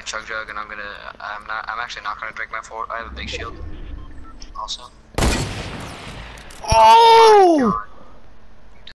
a chug jug, and I'm actually not gonna drink my I have a big shield. Also. Oh!